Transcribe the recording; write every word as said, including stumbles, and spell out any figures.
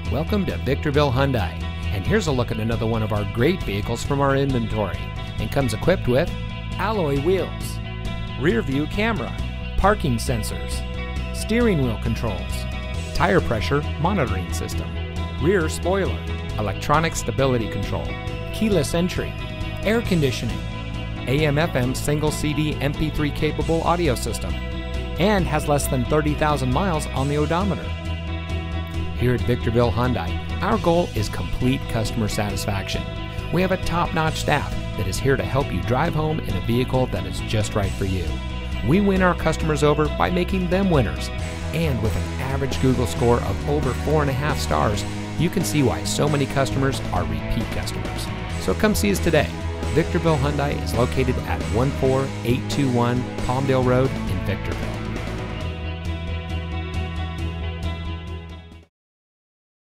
Welcome to Victorville Hyundai, and here's a look at another one of our great vehicles from our inventory, and comes equipped with alloy wheels, rear view camera, parking sensors, steering wheel controls, tire pressure monitoring system, rear spoiler, electronic stability control, keyless entry, air conditioning, A M F M single C D M P three capable audio system, and has less than thirty thousand miles on the odometer. Here at Victorville Hyundai, our goal is complete customer satisfaction. We have a top-notch staff that is here to help you drive home in a vehicle that is just right for you. We win our customers over by making them winners. And with an average Google score of over four and a half stars, you can see why so many customers are repeat customers. So come see us today. Victorville Hyundai is located at one four eight two one Palmdale Road in Victorville.